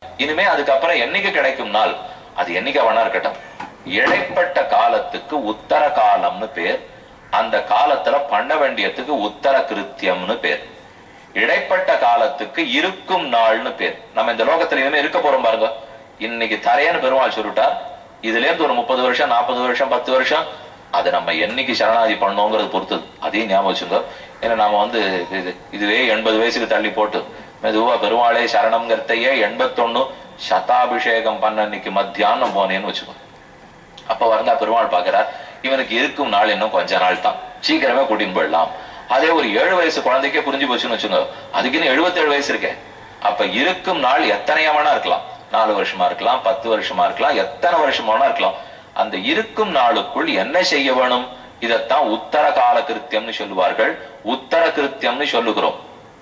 இனிமே அதுக்கப்புறம் என்னைக்கு கிடைக்கும் நாள் அது என்னைக்கு வேணா இருக்கட்டும். இடைப்பட்ட காலத்துக்கு உத்தர காலம்னு பேர். அந்த காலத்துல பண்ண வேண்டியதுக்கு உத்தர கிருத்தியம்னு பேர். இடைப்பட்ட காலத்துக்கு இருக்கும் நாள்னு பேர். நம்ம இந்த லோகத்துல இனிமே இருக்க போறோம் பாருங்க. இன்னைக்கு தரையன்னு பெருமாள் சொல்லிட்டார். இதுல இருந்து ஒரு 30 வருஷம் 40 வருஷம் 10 வருஷம் அது நம்ம என்னைக்கு சரணாதி பண்ணோங்கிறது பொறுத்தது. அதையும் ஞாபகம் வச்சுங்க. ஏன்னா நாம இதுவே 80 வயசுக்கு தள்ளி போட்டு மெதுவா பெருமாளே சரணம்ங்கிறதையே 81 சதாபிஷேகம் பண்ண இன்னைக்கு மத்தியானம் போனேன்னு வச்சுக்கோ. அப்ப வந்தா பெருமாள் பாக்குறார், இவனுக்கு இருக்கும் நாள் இன்னும் கொஞ்ச நாள் தான், சீக்கிரமே கூட்டின்னு போயிடலாம். அதே ஒரு 7 வயசு குழந்தைக்கே புரிஞ்சு போச்சுன்னு வச்சுங்க. அதுக்கு இன்னும் 77 வயசு இருக்கேன். அப்ப இருக்கும் நாள் எத்தனையாவனா இருக்கலாம், 4 வருஷமா இருக்கலாம், 10 வருஷமா இருக்கலாம், எத்தனை வருஷமானா இருக்கலாம். அந்த இருக்கும் நாளுக்குள் என்ன செய்ய வேணும், இதத்தான் உத்தர கால கிருத்தியம்னு சொல்லுவார்கள். உத்தர கிருத்தியம்னு சொல்லுகிறோம்.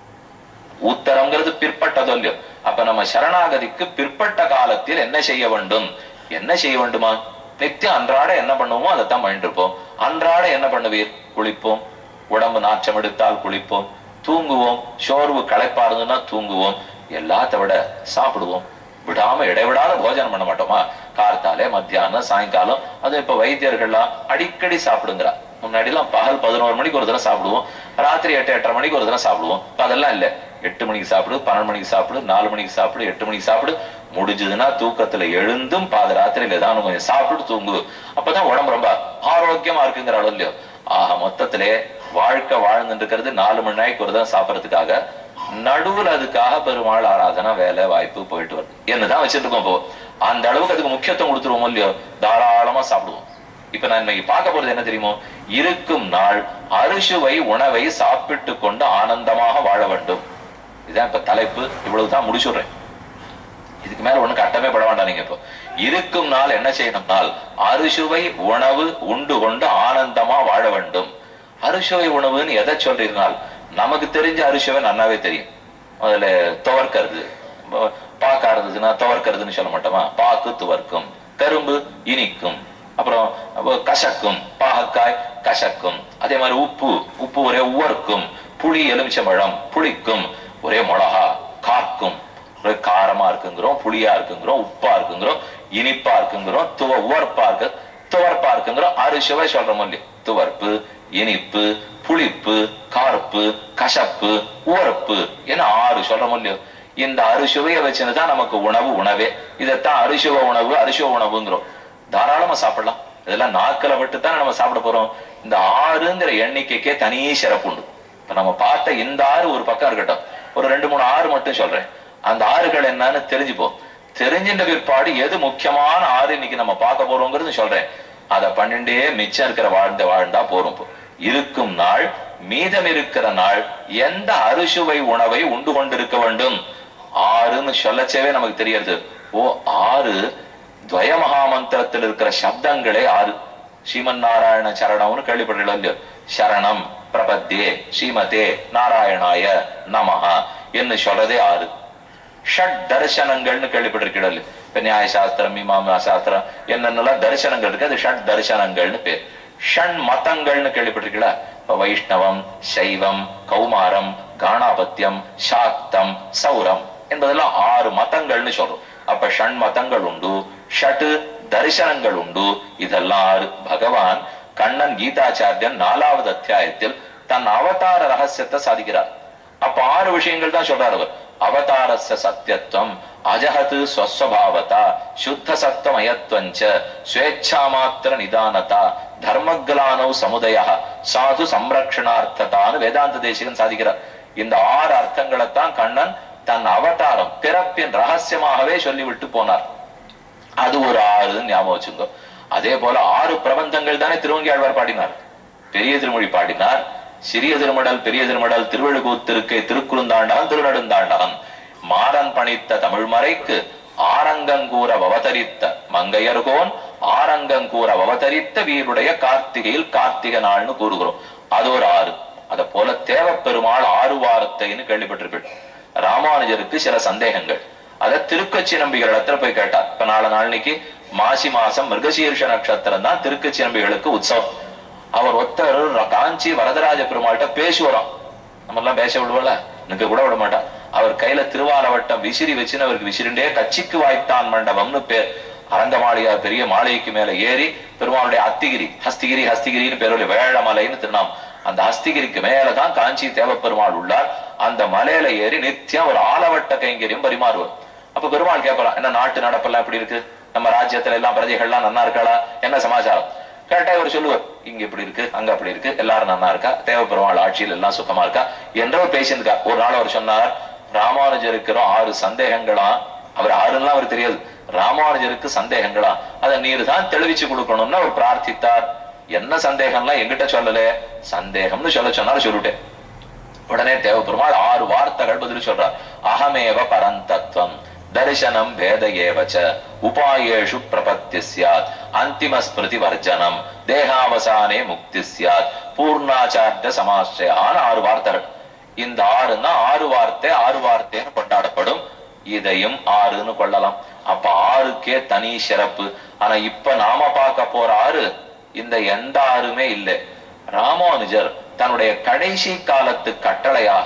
உத்தரம்ங்கிறது பிற்பட்டதோ இல்லையோ. அப்ப நம்ம சரணாகதிக்கு பிற்பட்ட காலத்தில் என்ன செய்ய வேண்டும், என்ன செய்ய வேண்டுமா? நித்தியம் அன்றாட என்ன பண்ணுவோமோ அதைத்தான் பண்ணிட்டு இருப்போம். அன்றாட என்ன பண்ணுவீர்? குளிப்போம், உடம்பு நாச்சம் எடுத்தால் குளிப்போம், தூங்குவோம், சோர்வு களைப்பா இருந்ததுன்னா தூங்குவோம், எல்லாத்த விட சாப்பிடுவோம். விடாம இடைவிடாத போஜனம் பண்ண மாட்டோமா? கார்த்தாலே மத்தியானம் சாயங்காலம். அது இப்ப வைத்தியர்கள்லாம் அடிக்கடி சாப்பிடுங்கிறா. முன்னாடி எல்லாம் பகல் 11 மணிக்கு ஒரு தடவை சாப்பிடுவோம், ராத்திரி 8-8:30 மணிக்கு ஒரு தடவை சாப்பிடுவோம். இப்ப அதெல்லாம் இல்ல. 8 மணிக்கு சாப்பிடு, 12 மணிக்கு சாப்பிடு, 4 மணிக்கு சாப்பிடு, 8 மணிக்கு சாப்பிடு, முடிஞ்சதுன்னா தூக்கத்துல எழுந்தும் பாதராத்திரியில ஏதாவது கொஞ்சம் சாப்பிட்டு தூங்கு. அப்பதான் உடம்பு ரொம்ப ஆரோக்கியமா இருக்குங்கிற அளவு இல்லையோ. ஆக மொத்தத்திலே வாழ்க்கை வாழ்ந்துட்டு இருக்கிறது 4 மணி நேரத்துக்கு ஒரு தான் சாப்பிடறதுக்காக. நடுவுல அதுக்காக பெருமாள் ஆராதனை வேலை வாய்ப்பு போயிட்டு வருது என்னதான் வச்சுட்டு இருக்கோம். இப்போ அந்த அளவுக்கு அதுக்கு முக்கியத்துவம் கொடுத்துருவோம் இல்லையோ, தாராளமா சாப்பிடுவோம். இப்ப நான் இன்னைக்கு பார்க்க போறது என்ன தெரியுமோ, இருக்கும் நாள் அறுசுவை உணவை சாப்பிட்டு கொண்டு ஆனந்தமாக வாழ வேண்டும். இதான் இப்ப தலைப்பு. இவ்வளவுதான் முடிச்சுடுறேன். இதுக்கு மேல ஒண்ணு கட்டமே பட வேண்டாம். நீங்க இப்போ இருக்கும் நாள் என்ன செய்யணும்னால் அறுசுவை உணவு உண்டு கொண்டு ஆனந்தமா வாழ வேண்டும். அறுசுவை உணவுன்னு எதை சொல்றீங்கனால் நமக்கு தெரிஞ்ச அறுசுவை நன்னாவே தெரியும். அதுல துவர்க்கிறது, பாக்கா இருந்துச்சுன்னா துவர்க்கிறதுன்னு சொல்ல மாட்டோமா? பாக்கு துவர்க்கும், கரும்பு இனிக்கும், அப்புறம் கசக்கும், பாகக்காய் கசக்கும். அதே மாதிரி உப்பு ஒரே உவர்க்கும், புளி எலுமிச்சம்பழம் புளிக்கும், ஒரே மிளகா காக்கும், ஒரே காரமா இருக்குங்கிறோம், புளியா இருக்குங்கிறோம், உப்பா இருக்குங்கிறோம், இனிப்பா இருக்குங்கிறோம், உவர்ப்பா இருக்குங்கிறோம். அறுசுவை சொல்றோம் இல்லையா? துவர்ப்பு, இனிப்பு, புளிப்பு, கார்ப்பு, கசப்பு, உவர்ப்பு என 6 சொல்றோம் இல்லையோ. இந்த அறுசுவையை வச்சுதான் நமக்கு உணவே. இதைத்தான் அறுசுவ உணவுங்கிறோம். தாராளமா சாப்பிடலாம். இதெல்லாம் நாக்கில விட்டுத்தான் நம்ம சாப்பிட போறோம். இந்த 6ங்கிற எண்ணிக்கைக்கே தனி சிறப்பு உண்டு. இப்ப நம்ம பார்த்த இந்த 6 ஒரு பக்கம் இருக்கட்டும், ஒரு 2-3 6 மட்டும் சொல்றேன். அந்த 6கள் என்னன்னு தெரிஞ்சுப்போம். தெரிஞ்சின்ற பிற்பாடு எது முக்கியமான 6 இன்னைக்கு நம்ம பார்க்க போறோங்கிறது சொல்றேன். அதை பண்ணிண்டே மிச்சம் இருக்கிற வாழ்ந்தா போறோம். இருக்கும் நாள், மீதம் இருக்கிற நாள் எந்த அறுசுவை உணவை உண்டு கொண்டிருக்க வேண்டும் 6ன்னு சொல்லச்சவே நமக்கு தெரியாது. 6 துவய மகாமந்திரத்தில் இருக்கிற சப்தங்களே 6. ஸ்ரீமன் நாராயண சரணம்னு கேள்விப்பட்டிருக்கோம். சரணம் பிரபத்தே ஸ்ரீமதே நாராயணாய நமஹா என்று சொல்றதே 6. ஷட் தரிசனங்கள்னு கேள்விப்பட்டிருக்கிறது. இப்ப நியாய சாஸ்திரம், மீமாம்சா சாஸ்திரம் என்னென்னலாம் தரிசனங்கள் இருக்கு, அது ஷட் தரிசனங்கள்னு பேர். ஷண் மதங்கள்னு கேள்விப்பட்டிருக்கீங்களா? இப்ப வைஷ்ணவம், சைவம், கௌமாரம், காணாபத்தியம், சாக்தம், சௌரம் என்பதெல்லாம் 6 மதங்கள்னு சொல்றோம். அப்ப ஷண் மதங்கள் உண்டு, ஷட்டு தரிசனங்கள் உண்டு. இதெல்லாம் 6. பகவான் கண்ணன் கீதாச்சாரியன் 4வது அத்தியாயத்தில் தன் அவதார ரகசியத்தை சாதிக்கிறார். அப்ப 6 விஷயங்கள் தான் சொல்றார் அவர். அவதாரஸ்ய சத்யத்வம், அஜஹத் ஸ்வஸ்வபாவதா, சுத்த சத்தமயத்வஞ்ச, ஸ்வேச்சா மாத்திர நிதானதா, தர்மக்லானௌ சமுதய, சாது சம்ரக்ஷணார்த்ததான்னு வேதாந்த தேசிகன் சாதிக்கிறார். இந்த 6 அர்த்தங்களைத்தான் கண்ணன் தன் அவதாரம் பிறப்பின் ரகசியமாகவே சொல்லிவிட்டு போனார். அது ஒரு 6 ஞாபகம் வச்சுங்க. அதே போல 6 பிரபந்தங்கள் தானே திருவங்கியாழ்வார் பாடினார். பெரிய திருமொழி பாடினார், சிறிய திருமடல், பெரிய திருமடல், திருவழுக்கூத்திருக்கை, திருக்குறுந்தாண்டகம், திருநடுந்தாண்டகம், மாறன் பணித்த தமிழ்மறைக்கு ஆரங்கங்கூற அவதரித்த மங்கையர்கோன், ஆரங்கங்கூற அவதரித்த வீருடைய கார்த்திகையில் கார்த்திகை நாள்னு கூறுகிறோம். அது ஒரு 6. அத போல தேவப்பெருமாள் 6 வாரத்தைன்னு கேள்விப்பட்டிருப்பேன். ராமானுஜருக்கு சில சந்தேகங்கள். அத திருக்கச்சி நம்பிகள் இடத்துல போய் கேட்டார். இப்ப நாளைக்கு மாசி மாசம் மிருகசீர்ஷ நட்சத்திரம் தான் திருக்கச்சி நம்பிகளுக்கு உற்சவம். அவர் ஒருத்தர் காஞ்சி வரதராஜ பெருமாள்கிட்ட பேசுவாராம். நம்ம எல்லாம் பேச விடுவோம்ல, நிக்க கூட விட மாட்டான். அவர் கையில திருவாலவட்டம் விசிறி வச்சுன்னு அவருக்கு விசிறிண்டே கட்சிக்கு வாய்த்தான் மண்டபம்னு பேர். அரங்கமாளியார் பெரிய மாளிகைக்கு மேல ஏறி பெருமாளுடைய அத்திகிரி, ஹஸ்திகிரி, ஹஸ்திகிரின்னு பேருடைய வேழமலைன்னு திருநாம். அந்த ஹஸ்திகிரிக்கு மேலதான் காஞ்சி தேவப்பெருமாள் உள்ளார். அந்த மலையில ஏறி நித்தியம் ஒரு ஆலவட்ட கைங்கரியம் பரிமாறுவார். அப்ப பெருமாள் கேட்கலாம், என்ன நாட்டு நடப்பெல்லாம் எப்படி இருக்கு, நம்ம ராஜ்யத்துல எல்லாம் பிரஜைகள்லாம் நன்னா இருக்காளா, என்ன சமாச்சாரம் கேட்டா இவர் சொல்லுவார், இங்க இப்படி இருக்கு, அங்க அப்படி இருக்கு, எல்லாரும் நன்னா இருக்கா, தேவப்பெருமாள் ஆட்சியில் எல்லாம் சுகமா இருக்கா என்றவர் பேசியிருக்கா. ஒரு நாள் அவர் சொன்னார், ராமானுஜருக்கு 6 சந்தேகங்களா. அவர் 6லாம் அவர் தெரியாது, ராமானுஜருக்கு சந்தேகங்களா, அதை நீர் தான் தெளிவிச்சு கொடுக்கணும்னு அவர் பிரார்த்தித்தார். என்ன சந்தேகம்லாம் எங்கிட்ட சொல்லல, சந்தேகம்னு சொல்ல சொன்னாலும் சொல்லிட்டேன். உடனே தேவப்பெருமாள் 6 வார்த்தைகள் பதில் சொல்றார். அகமேவ பரந்தத்வம் தரிசனம் பேத ஏவச்ச உபாயேஷு பிரபத்தி ஸ்யாத் அந்திம ஸ்மிருதி வர்ஜனம் தேகாவசானே முக்தி ஸ்யாத் பூர்ணாச்சார்ய சமாஸ்ரயான 6 வார்த்தைகள். இந்த 6ன்னா 6 வார்த்தை 6 வார்த்தைன்னு கொண்டாடப்படும். இதையும் 6ன்னு கொள்ளலாம். அப்ப 6க்கே தனி சிறப்பு. ஆனா இப்ப நாம பார்க்க போற 6 இந்த எந்த 6மே இல்லை. ராமானுஜர் தன்னுடைய கடைசி காலத்து கட்டளையாக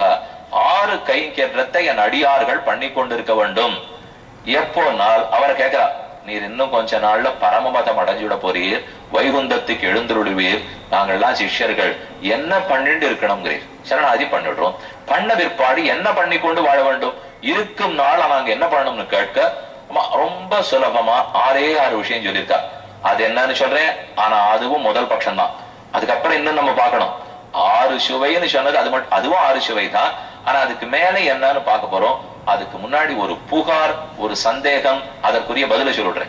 6 கைங்கரியத்தை என் அடியார்கள் பண்ணி கொண்டிருக்க வேண்டும். எப்போ நாள் அவர் கேட்கிறார், நீர் இன்னும் கொஞ்ச நாள்ல பரமபதம் அடைஞ்சுட போறீர், வைகுந்தத்துக்கு எழுந்துருடுவீர், நாங்கள்லாம் சிஷ்யர்கள் என்ன பண்ணிட்டு இருக்கணும்ங்கிறீர். சரணாதி பண்ணிடுறோம், பண்ண பிற்பாடு என்ன பண்ணி கொண்டு வாழ வேண்டும், இருக்கும் நாள் நாங்க என்ன பண்ணணும்னு கேட்க ரொம்ப சுலபமா 6 விஷயம் சொல்லியிருக்கா. அது என்னன்னு சொல்றேன், ஆனா அதுவும் முதல் பட்சம் தான். அதுக்கப்புறம் இன்னும் நம்ம பார்க்கணும். 6 சுவைன்னு சொன்னது அது மட்டும், அதுவும் 6 சுவை தான். ஆனா அதுக்கு மேல என்னன்னு பார்க்க போறோம். அதுக்கு முன்னாடி ஒரு புகார், ஒரு சந்தேகம், அதற்குரிய பதில சொல்றேன்.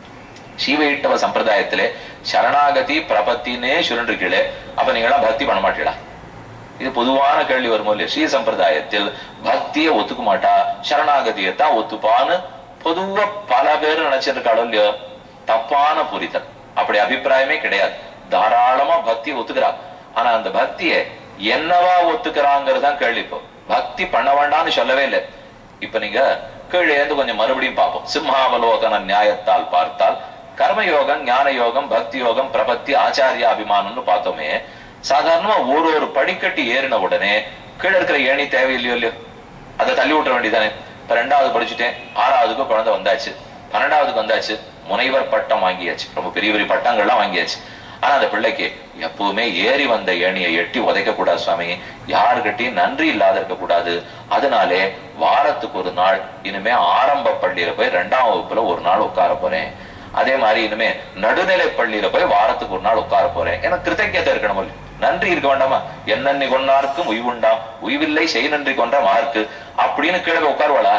சீவையிட்டவ சம்பிரதாயத்திலே சரணாகதி பிரபத்தினே சுருண்டிருக்கீங்களே, அப்ப நீங்களாம் பக்தி பண்ண மாட்டீங்களா? இது பொதுவான கேள்வி வருமோ இல்லையா? ஸ்ரீ சம்பிரதாயத்தில் பக்தியை ஒத்துக்க மாட்டா, சரணாகதியத்தான் ஒத்துப்பான்னு பொதுவா பல பேர் நினைச்சிருக்காளோ இல்லையோ? தப்பான புரிதல். அப்படி அபிப்பிராயமே கிடையாது. தாராளமா பக்தியை ஒத்துக்கிறா. ஆனா அந்த பக்தியை என்னவா ஒத்துக்கிறாங்கிறதான் கேள்வி. இப்போ பக்தி பண்ண வேண்டாம்னு சொல்லவே இல்லை. இப்ப நீங்க கீழே இருந்து கொஞ்சம் மறுபடியும் பார்ப்போம். சிம்ஹாவலோகன நியாயத்தால் பார்த்தால் கர்மயோகம், ஞான யோகம், பக்தி யோகம், பிரபத்தி, ஆச்சாரிய அபிமானம்னு பார்த்தோமே. சாதாரணமா ஒரு படிக்கட்டி ஏறின உடனே கீழே இருக்கிற ஏணி தேவையில்லையோ இல்லையோ, அதை தள்ளி விட்டுற வேண்டியதானே. இப்ப 2வது படிச்சுட்டேன், 6வதுக்கு குழந்தை வந்தாச்சு, 12வதுக்கு வந்தாச்சு, முனைவர் பட்டம் வாங்கியாச்சு, ரொம்ப பெரிய பெரிய பட்டங்கள்லாம் வாங்கியாச்சு. ஆனா அந்த பிள்ளைக்கு எப்பவுமே ஏறி வந்த ஏணியை எட்டி உதைக்க கூடாது சுவாமி, யாருக்கிட்டையும் நன்றி இல்லாத இருக்க கூடாது. அதனாலே வாரத்துக்கு ஒரு நாள் இனிமே ஆரம்ப பள்ளியில போய் 2ஆம் வகுப்புல ஒரு நாள் உட்கார போறேன். அதே மாதிரி இனிமே நடுநிலை பள்ளியில போய் வாரத்துக்கு ஒரு நாள் உட்கார போறேன். எனக்கு கிருத்தஜ்ஞதை இருக்கணும், நன்றி இருக்க வேண்டாமா? என்னன்னி கொண்டாருக்கும் உய்வுண்டாம், உய்வில்லை செய் நன்றி கொண்ட மார்க்கு அப்படின்னு கீழே உட்காருவாளா?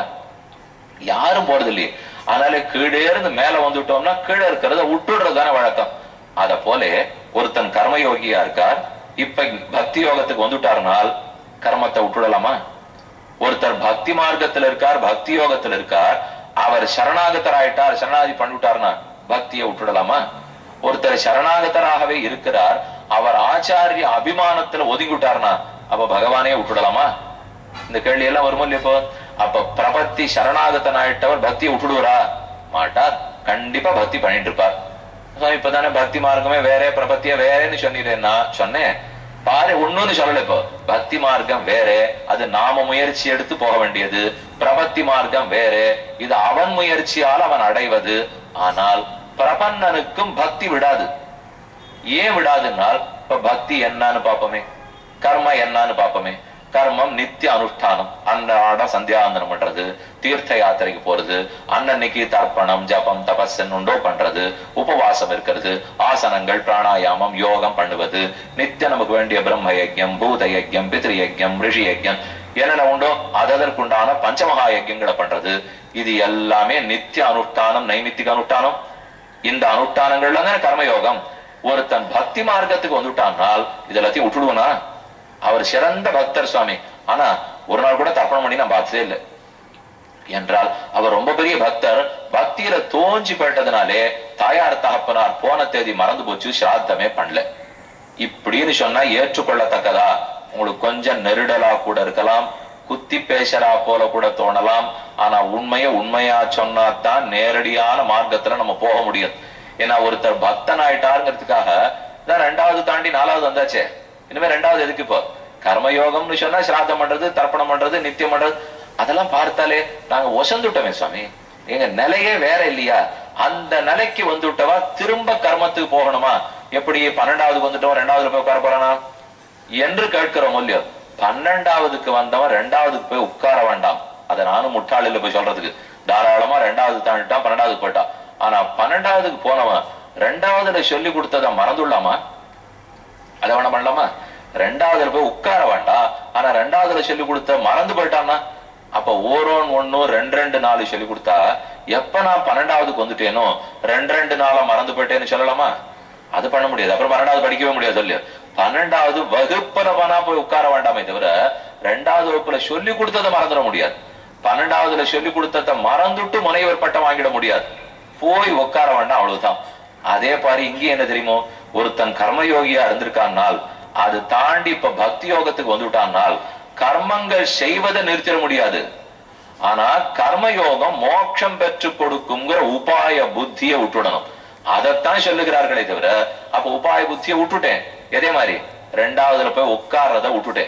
யாரும் போறது இல்லையே. அதனால கீழே இருந்து மேல வந்துட்டோம்னா கீழே இருக்கிறத விட்டுடுறதுதானே வழக்கம். அத போல ஒருத்தன் கர்மயோகியா இருக்கார், இப்ப பக்தி யோகத்துக்கு வந்துட்டாருனால் கர்மத்தை விட்டுடலாமா? ஒருத்தர் பக்தி மார்க்கத்தில் இருக்கார், பக்தி யோகத்தில் இருக்கார், அவர் சரணாகத்தர் ஆயிட்டார், சரணாதி பண்ணிவிட்டார்னா பக்தியை விட்டுடலாமா? ஒருத்தர் சரணாகத்தராகவே இருக்கிறார், அவர் ஆச்சாரிய அபிமானத்துல ஒதுங்கிவிட்டார்னா அப்ப பகவானே விட்டுடலாமா? இந்த கேள்வி எல்லாம் வருமோ இல்லையோ? இப்போ அப்ப பிரபத்தி சரணாகத்தன் ஆயிட்டவர் பக்தியை விட்டுடுவாரா? மாட்டார், கண்டிப்பா பக்தி பண்ணிட்டு இருப்பார். இப்பதானே பக்தி மார்க்கமே வேற, பிரபத்திய வேறேன்னு சொன்னீங்கன்னா சொன்னேன் பாரு, ஒண்ணுன்னு சொல்லல. இப்போ பக்தி மார்க்கம் வேற, அது நாம முயற்சி எடுத்து போக வேண்டியது. பிரபத்தி மார்க்கம் வேற, இது அவன் முயற்சியால் அவன் அடைவது. ஆனால் பிரபன்னனுக்கும் பக்தி விடாது. ஏன் விடாதுன்னால் இப்ப பக்தி என்னன்னு பாப்போமே, கர்ம என்னன்னு பாப்போமே. கர்மம் நித்திய அனுஷ்டானம், அன்றாட சந்தியாவந்தனம் பண்றது, தீர்த்த யாத்திரைக்கு போறது, அன்னன்னைக்கு தர்ப்பணம், ஜபம், தபஸ் உண்டோ பண்றது, உபவாசம் இருக்கிறது, ஆசனங்கள், பிராணாயாமம், யோகம் பண்ணுவது, நித்திய நமக்கு வேண்டிய பிரம்ம யஜ்யம், பூத யஜ்யம், பித்ரு யஜ்யம், ரிஷி யஜ்யம் என்னென்ன உண்டோ அதற்குண்டான பஞ்சமகா யஜ்யங்களை பண்றது. இது எல்லாமே நித்திய அனுஷ்டானம், நைமித்திக அனுஷ்டானம். இந்த அனுஷ்டானங்கள்ல தானே கர்மயோகம். ஒருத்தன் பக்தி மார்க்கத்துக்கு வந்துட்டானால் இது எல்லாத்தையும் விட்டுடுவனா? அவர் சிறந்த பக்தர் சுவாமி, ஆனா ஒரு நாள் கூட தர்ப்பணம் பண்ணி நான் பார்த்ததே இல்லை என்றால் அவர் ரொம்ப பெரிய பக்தர். பக்தியில தோஞ்சி போயிட்டதுனாலே தாயார் தகப்பனார் போன தேதி மறந்து போச்சு, சிராத்தமே பண்ணல இப்படின்னு சொன்னா ஏற்றுக்கொள்ளத்தக்கதா? உங்களுக்கு கொஞ்சம் நெருடலா கூட இருக்கலாம், குத்தி பேசறா போல கூட தோணலாம். ஆனா உண்மையை உண்மையா சொன்னாதான் நேரடியான மார்க்கத்துல நம்ம போக முடியும். ஏன்னா ஒருத்தர் பக்தன் ஆயிட்டாருங்கிறதுக்காக தான் 2வது தாண்டி 4வது வந்தாச்சே, இனிமே 2வது எதுக்கு? இப்போ கர்மயோகம்னு சொன்னா சிராதம் பண்றது, தர்ப்பணம் பண்றது, நித்தியம் பண்றது. அதெல்லாம் பார்த்தாலே நாங்க ஒசந்துட்டோமே சுவாமி, எங்க நிலையே வேற இல்லையா? அந்த நிலைக்கு வந்துட்டவா திரும்ப கர்மத்துக்கு போகணுமா? எப்படி 12வது வந்துட்டோம் 2வது போய் உட்கார போறானா என்று கேட்கிறோம் இல்லையோ? 12வதுக்கு வந்தவன் 2வதுக்கு போய் உட்கார வேண்டாம். அதை நானும் முட்டாளில போய் சொல்றதுக்கு தாராளமா 2வது தாண்டிட்டான் 12வதுக்கு போயிட்டான். ஆனா 12வதுக்கு போனவன் 2வதுல சொல்லி கொடுத்ததை மறந்துள்ளாமா? அதை வேணா பண்ணலாமா? 2வதுல போய் உட்கார வேண்டாம், ஆனா 2வதுல சொல்லி கொடுத்த மறந்து போயிட்டான்னா அப்ப 1 1 2 2 4 சொல்லி கொடுத்தா எப்ப நான் 12வதுக்கு வந்துட்டேனோ 2 2 4 மறந்து போயிட்டேன்னு சொல்லலாமா? அது பண்ண முடியாது. அப்புறம் 12வது படிக்கவே முடியாது இல்லையா? 12வது வகுப்புல வேணா போய் உட்கார வேண்டாமே தவிர 2வது வகுப்புல சொல்லி கொடுத்ததை மறந்துட முடியாது. 12வதுல சொல்லி கொடுத்ததை மறந்துட்டு முனைவர் பட்டம் வாங்கிட முடியாது. போய் உட்கார வேண்டாம், அவ்வளவுதான். அதே பாரு இங்கே என்ன தெரியுமோ, ஒருத்தன் கர்மயோகியா இருந்திருக்கான்னால் அது தாண்டி இப்ப பக்தி யோகத்துக்கு வந்துட்டான்னால் கர்மங்கள் செய்வதை நிறுத்திட முடியாது. ஆனா கர்மயோகம் மோட்சம் பெற்று கொடுக்குங்கிற உபாய புத்தியை விட்டுடணும். அதைத்தான் சொல்லுகிறார்களே தவிர அப்ப உபாய புத்தியை விட்டுட்டேன். அதே மாதிரி 2வதுல போய் உட்கார்றத விட்டுட்டேன்,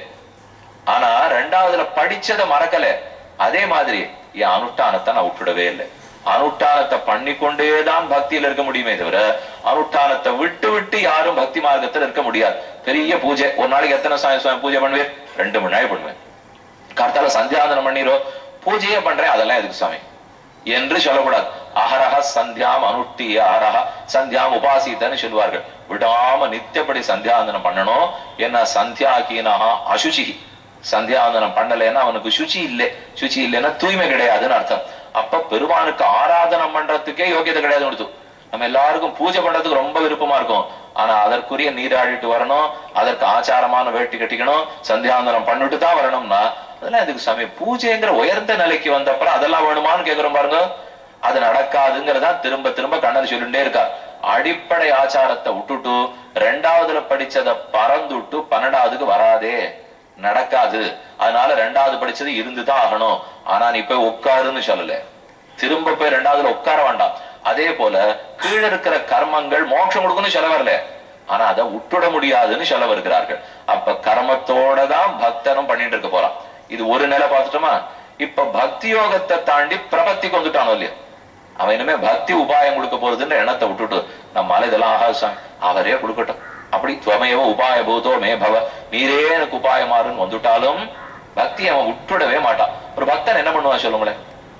ஆனா 2வதுல படிச்சதை மறக்கல. அதே மாதிரி என் அனுஷ்டானத்தை நான் விட்டுடவே இல்லை. அனுஷ்டானத்தை பண்ணிக்கொண்டேதான் பக்தியில இருக்க முடியுமே தவிர அனுஷ்டானத்தை விட்டு விட்டு யாரும் பக்தி மார்க்கத்தில் இருக்க முடியாது. பெரிய பூஜை, ஒரு நாளைக்கு எத்தனை சாமி பூஜை பண்ணுவேன்? 2 மணி நேரம் பண்ணுவேன். கார்த்தால சந்தியாவந்தனம் பண்ணிரோ, பூஜையே பண்றேன், அதெல்லாம் எதுக்கு சாமி என்று சொல்லக்கூடாது. அஹரஹ சந்தியாம் அனுஷ்டிய அஹரஹ சந்தியாம் உபாசித்தன்னு சொல்லுவார்கள். விடாம நித்தியப்படி சந்தியாவந்தனம் பண்ணணும். என்ன சந்தியாகீனஹா அசுச்சி, சந்தியாவந்தனம் பண்ணலைன்னா அவனுக்கு சுச்சி இல்லை. சுச்சி இல்லைன்னா தூய்மை கிடையாதுன்னு அர்த்தம். அப்ப பெருமானுக்கு ஆராதனம் பண்றதுக்கே யோகியதை கிடையாது கொடுத்து. நம்ம எல்லாருக்கும் பூஜை பண்றதுக்கு ரொம்ப விருப்பமா இருக்கும், ஆனா அதற்குரிய நீராடிட்டு வரணும், அதற்கு ஆச்சாரமான வேட்டி கட்டிக்கணும், சந்தியாவந்தனம் பண்ணிட்டு தான் வரணும்னா அதெல்லாம் எதுக்கு சாமி? பூஜைங்கிற உயர்ந்த நிலைக்கு வந்தப்பறம் அதெல்லாம் வேணுமான்னு கேக்குறோம் பாருங்க. அது நடக்காதுங்கிறதா திரும்ப திரும்ப கண்ணன் சொல்லிட்டே இருக்கார். அடிப்படை ஆச்சாரத்தை விட்டுட்டு 2வதுல படிச்சதை பறந்துட்டு 12வதுக்கு வராதே, நடக்காது. அதனால 2வது படிச்சது இருந்துதான் ஆகணும். ஆனா நீ போய் உட்காருன்னு சொல்லல, திரும்ப போய் 2வதுல உட்கார வேண்டாம். அதே போல கீழே இருக்கிற கர்மங்கள் மோட்சம் கொடுக்கணும்னு சொல்ல வரல, ஆனா அதை விட்டுட முடியாதுன்னு சொல்ல வருகிறார்கள். அப்ப கர்மத்தோட தான் பக்தனும் பண்ணிட்டு இருக்க போறான். இது ஒரு நிலை பார்த்துட்டோமா? இப்ப பக்தி யோகத்தை தாண்டி பிரபத்திக்கு வந்துட்டானோ இல்லையா? அவன் இனிமே பக்தி உபாயம் கொடுக்க போறதுன்ற எண்ணத்தை விட்டுட்டு நம்மால இதெல்லாம் ஆகாது சாமி, அவரே கொடுக்கட்டும், அப்படி துவமையோ உபாய பூதோ மே பவ, நீரே எனக்கு உபாயமாறுன்னு வந்துட்டாலும் பக்தி அவன் விட்டுடவே மாட்டான். ஒரு பக்தன் என்ன பண்ணுவான் சொல்லுங்களேன்?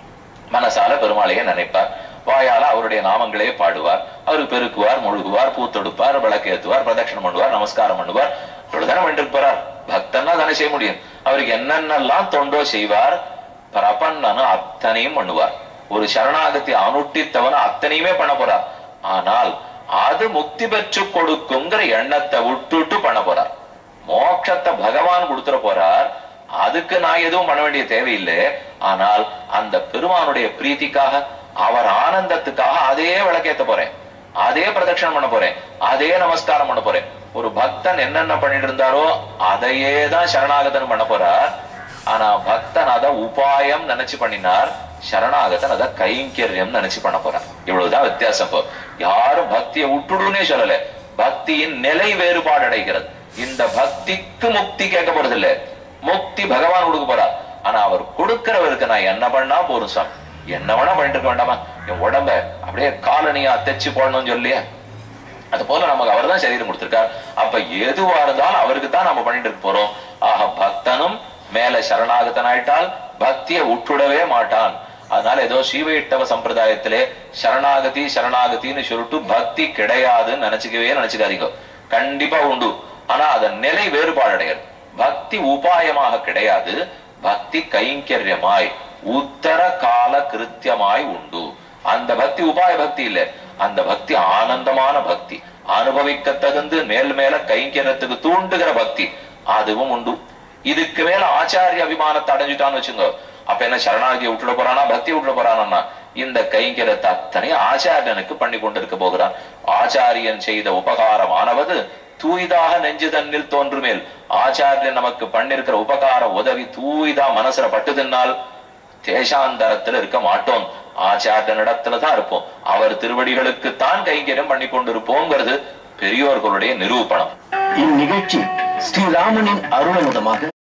மனசால பெருமாளையே நினைப்பார், வாயால அவருடைய நாமங்களே பாடுவார், அவருக்கு பெருக்குவார், முழுகுவார், பூத்தொடுப்பார், விளக்கேத்துவார், பிரதட்சணம் பண்ணுவார், நமஸ்காரம் பண்ணுவார். இவ்வளவுதானே பண்ணிட்டு போறார். பக்தன்னா தானே செய்ய முடியும். அவருக்கு என்னென்னலாம் தொண்டோ செய்வார். பிரபன்னனு அத்தனையும் பண்ணுவார். ஒரு சரணாகத்தை அனுஷ்டித்தவன அத்தனையுமே பண்ண போறார். ஆனால் அது முக்தி பெற்று கொடுக்குங்கிற எண்ணத்தை விட்டுட்டு பண்ண போறார். மோட்சத்தை பகவான் கொடுத்துட போறார், அதுக்கு நான் எதுவும் பண்ண வேண்டிய தேவையில்லை. ஆனால் அந்த பெருமானுடைய பிரீத்திக்காக, அவர் ஆனந்தத்துக்காக அதே விளக்கேத்த போறேன், அதே பிரதட்சணம் பண்ண போறேன், அதே நமஸ்காரம் பண்ண போறேன். ஒரு பக்தன் என்னென்ன பண்ணிட்டு இருந்தாரோ அதையே தான் சரணாகதன் பண்ண போறார். ஆனா பக்தன் அதை உபாயம் நினைச்சு பண்ணினார், சரணாகதன் அதை கைங்கரியம் நினைச்சு பண்ண போறார். இவ்வளவுதான் வித்தியாசம். யாரும் பக்தியை விட்டுடுன்னே சொல்லல, பக்தியின் நிலை வேறுபாடு அடைகிறது. இந்த பக்திக்கு முக்தி கேட்கப்படுறது இல்ல, முக்தி பகவான் கொடுக்க போறார். ஆனா அவர் கொடுக்கிறவருக்கு நான் என்ன பண்ணா போரும் சாமி, என்ன வேணா பண்ணிட்டு இருக்க வேண்டாமா? என் உடம்ப அப்படியே காலனியா தைச்சு போடணும்னு சொல்லியா? அது போல நமக்கு அவர் தான் சரீரம் கொடுத்திருக்கார். அப்ப எதுவா இருந்தாலும் அவருக்கு தான் நம்ம பண்ணிட்டு இருக்க போறோம். ஆக பக்தனும் மேல சரணாகதன் ஆயிட்டால் பக்தியை விட்டுடவே மாட்டான். அதனால ஏதோ ஸ்ரீவைஷ்ணவ சம்பிரதாயத்திலே சரணாகதி சரணாகத்தின்னு சொல்லிட்டு பக்தி கிடையாதுன்னு நினைச்சுக்காதீங்க. கண்டிப்பா உண்டு, ஆனா அதன் நிலை வேறுபாடு அடையாது. பக்தி உபாயமாக கிடையாது, பக்தி கைங்கரியமாய் உத்தர கால கிருத்தியமாய் உண்டு. அந்த பக்தி உபாய பக்தி இல்ல, அந்த பக்தி ஆனந்தமான பக்தி, அனுபவிக்க தகுந்து மேல் மேல கைங்கரியத்துக்கு தூண்டுகிற பக்தி, அதுவும் உண்டு. இதுக்கு மேல ஆச்சாரிய அபிமானத்தை அடைஞ்சுட்டான்னு வச்சுங்க, அப்ப என்ன சரணாகியை விட்டுட போறானா, பக்தி விட்டுட போறானா? இந்த கைங்கரியத்தை அத்தனை ஆச்சாரியனுக்கு பண்ணி கொண்டிருக்க போகிறான். ஆச்சாரியன் செய்த உபகாரமானவது தூய்தாக நெஞ்சு தன்னில் தோன்றுமேல், ஆச்சாரியன் நமக்கு பண்ணிருக்கிற உபகார உதவி தூய்தா மனசுல பட்டுதுன்னால் தேசாந்தரத்துல இருக்க மாட்டோம், ஆச்சாரியனிடத்துலதான் இருப்போம். அவர் திருவடிகளுக்கு தான் கைங்கரியம் பண்ணி கொண்டிருப்போங்கிறது பெரியோர்களுடைய நிரூபணம். இந்நிகழ்ச்சி ஸ்ரீராமனின் அருளமுதமாக